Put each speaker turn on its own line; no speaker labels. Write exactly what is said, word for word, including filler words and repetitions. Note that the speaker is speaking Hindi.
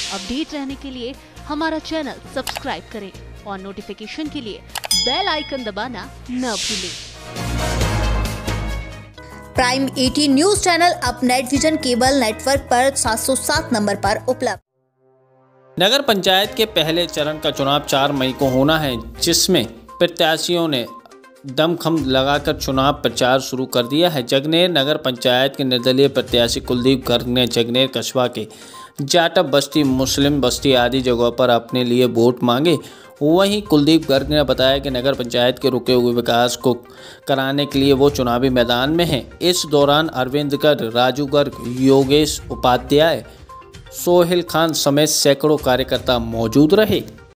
अपडेट रहने के लिए हमारा चैनल सब्सक्राइब करें और नोटिफिकेशन के लिए बेल आइकन दबाना न भूलें।
प्राइम अठारह न्यूज चैनल अब नेट विजन केबल नेटवर्क पर सात सौ सात नंबर पर उपलब्ध।
नगर पंचायत के पहले चरण का चुनाव चार मई को होना है, जिसमें प्रत्याशियों ने दमखम लगाकर चुनाव प्रचार शुरू कर दिया है। जगनेर नगर पंचायत के निर्दलीय प्रत्याशी कुलदीप गर्ग ने जगनेर कस्बा के जाटव बस्ती, मुस्लिम बस्ती आदि जगहों पर अपने लिए वोट मांगे। वहीं कुलदीप गर्ग ने बताया कि नगर पंचायत के रुके हुए विकास को कराने के लिए वो चुनावी मैदान में हैं। इस दौरान अरविंद गर्ग, राजू गर्ग, योगेश उपाध्याय, सोहेल खान समेत सैकड़ों कार्यकर्ता मौजूद रहे।